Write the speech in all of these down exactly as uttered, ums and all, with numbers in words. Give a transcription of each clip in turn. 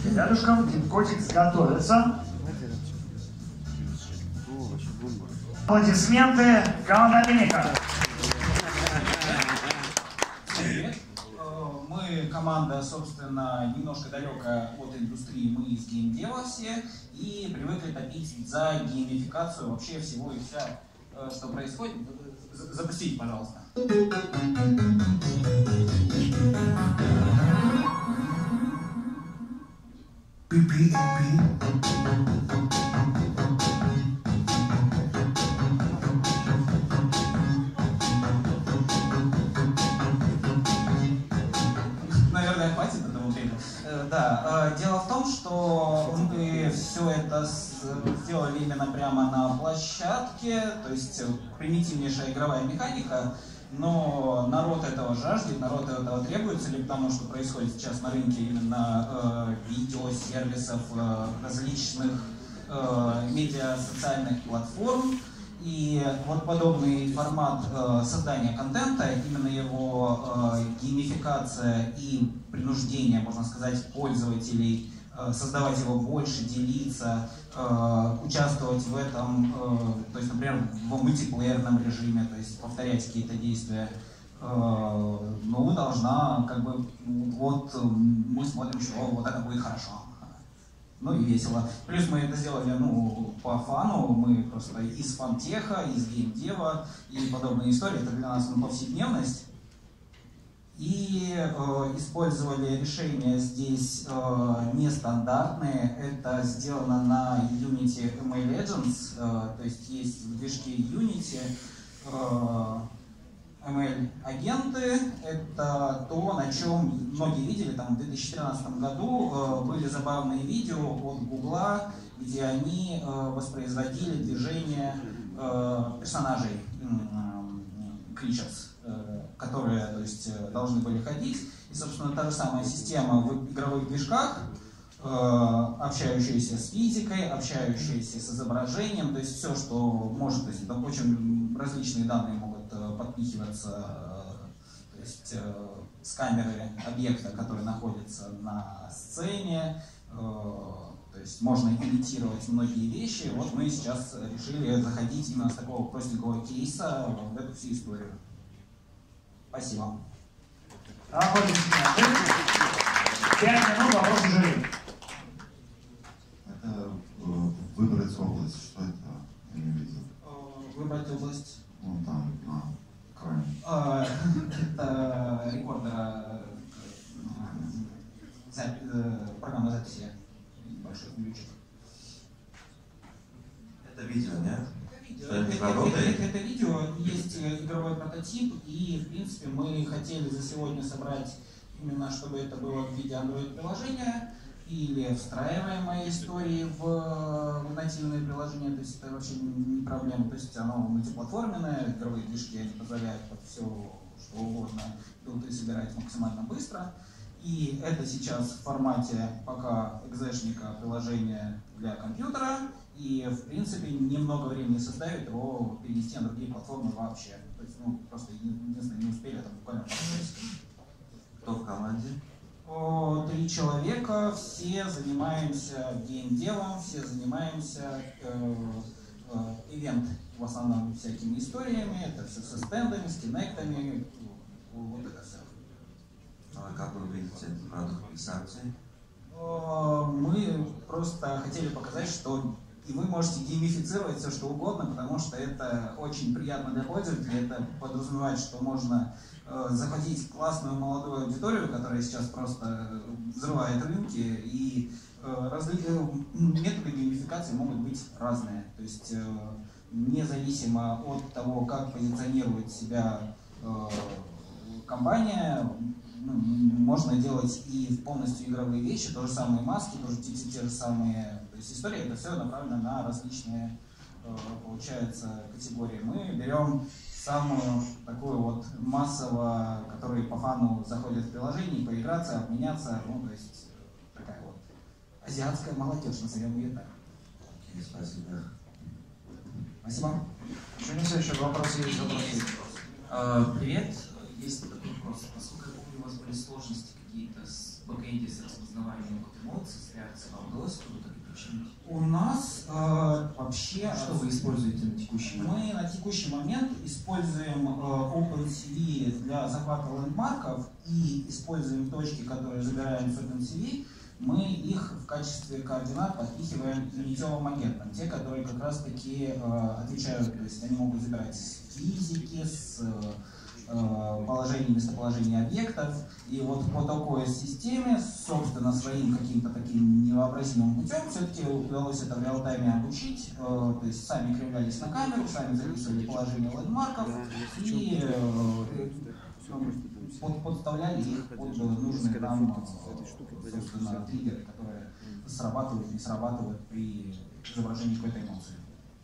Рядышком Динкотикс готовится. Аплодисменты, команда Миника. Мы команда, собственно, немножко далекая от индустрии, мы из геймдева все, и привыкли топить за геймификацию вообще всего и вся, что происходит. Запустите, пожалуйста. пи пи и пи. Наверное, хватит этого времени. Да, дело в том, что мы все это сделали именно прямо на площадке, то есть примитивнейшая игровая механика, но народ этого жаждет, народ этого требуется, или потому что происходит сейчас на рынке именно э, видеосервисов, э, различных э, медиа социальных платформ. И вот подобный формат э, создания контента, именно его э, геймификация и принуждение, можно сказать, пользователей э, создавать его больше, делиться, э, участвовать в этом, э, то есть, например, в мультиплеерном режиме, то есть повторять какие-то действия, э, ну, должна, как бы, вот мы смотрим, что вот это будет хорошо. Ну и весело. Плюс мы это сделали, ну, по фану, мы просто из фантеха, из геймдева и подобные истории, это для нас, ну, повседневность. И э, использовали решения здесь э, нестандартные, это сделано на Unity эм эл Legends, э, то есть есть в движке Unity э, эм эл-агенты, это то, на чем многие видели, там в две тысячи тринадцатом году э, были забавные видео от Гугла, где они э, воспроизводили движение э, персонажей, э, creatures, э, которые, то есть, должны были ходить. И, собственно, та же самая система в игровых движках, э, общающаяся с физикой, общающаяся с изображением, то есть все, что может, то есть там очень различные данные могут подпихиваться, то есть с камеры объекта, который находится на сцене, то есть можно имитировать многие вещи. Вот мы сейчас решили заходить именно с такого простенького кейса в эту всю историю. Спасибо. Пять минут, вопрос жюри. Это выбрать область, что это? Я не видел. Выбрать область. Ну там, на экране. А, это рекордера, программа записи, большой ключик. Это видео, нет? Это, это, это, это, это видео, есть игровой прототип, и в принципе мы хотели за сегодня собрать именно, чтобы это было в виде Android-приложения или встраиваемой истории в, в нативные приложения, то есть это вообще не проблема, то есть оно мультиплатформенное, игровые движки они позволяют под все, что угодно, билды собирать максимально быстро. И это сейчас в формате пока экзешника приложения для компьютера, и в принципе немного времени составит его перенести на другие платформы вообще. То есть, ну, просто единственное, не успели, это буквально пару часов. Кто в команде? Три человека, все занимаемся геймдевом, все занимаемся э, э, ивент, в основном всякими историями, это все со стендами, с кинектами, вот это все. А как вы видите этот продукт без акций? Мы просто хотели показать, что и вы можете геймифицировать все, что угодно, потому что это очень приятно для пользователей, это подразумевает, что можно э, захватить классную молодую аудиторию, которая сейчас просто взрывает рынки, и э, разли... методы геймификации могут быть разные, то есть э, независимо от того, как позиционирует себя э, компания, ну, можно делать и полностью игровые вещи, то же самые маски, тоже те, те, те же самые, то есть история, это все направлено на различные, получается, категории. Мы берем самую такую вот массово, которые по фану заходят в приложение, поиграться, обменяться, ну, то есть такая вот азиатская молодежь, назовем ее так. Okay, спасибо. Спасибо. Еще не следующий вопрос есть, вопрос есть. Uh, привет. Есть такой вопрос. Насколько я помню, у вас были сложности какие-то с бэкэнде, с распознаванием эмоций, удалось круто починить? У нас э, вообще... Что вы используете на текущий момент? Мы на текущий момент используем э, OpenCV для захвата лендмарков и используем точки, которые забираем с OpenCV, мы их в качестве координат подпихиваем лимитевым агентам, те, которые как раз таки э, отвечают, то есть они могут забирать с физики, с э, положения, местоположения объектов, и вот по такой системе, собственно, своим каким-то таким невообразимым путем все-таки удалось это в реал-тайме обучить, э, то есть сами кривлялись на камеру, сами записывали положение лендмарков и э, под, подставляли их под нужные там, собственно, триггеры, которые срабатывают, не срабатывают при изображении какой-то эмоции.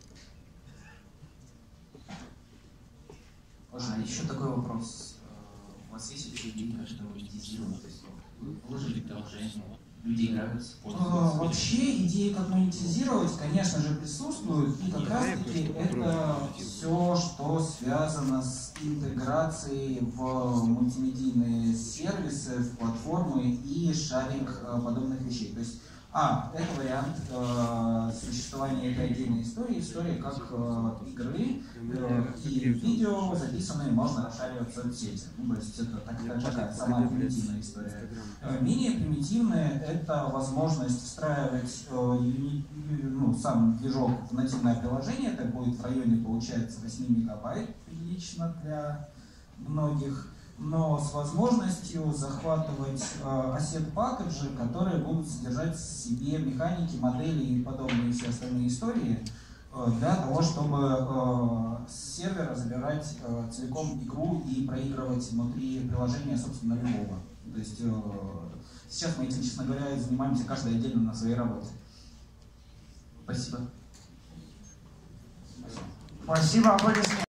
А еще такой вопрос. У вас есть вообще идеи, как это монетизировать? То есть вы выложили приложение, люди играют, пользуются? Вообще идеи, как монетизировать, конечно же, присутствуют, и как раз таки это все, что связано с интеграцией в мультимедийные сервисы, в платформы и шаринг подобных вещей. То есть, а, это вариант э, существования этой отдельной истории, история как э, игры э, и видео, записанные, можно расшаривать в соцсети. Ну, то есть это так, такая самая примитивная история. Э, менее примитивная — это возможность встраивать э, юни, ну, сам движок в нативное приложение. Это будет в районе, получается, восемь мегабайт, прилично для многих, но с возможностью захватывать э, asset-пакеджи, которые будут содержать в себе механики, модели и подобные все остальные истории, э, для того, чтобы э, с сервера забирать э, целиком игру и проигрывать внутри приложения, собственно, любого. То есть э, сейчас мы этим, честно говоря, занимаемся каждый отдельно на своей работе. Спасибо. Спасибо, аплодисменты.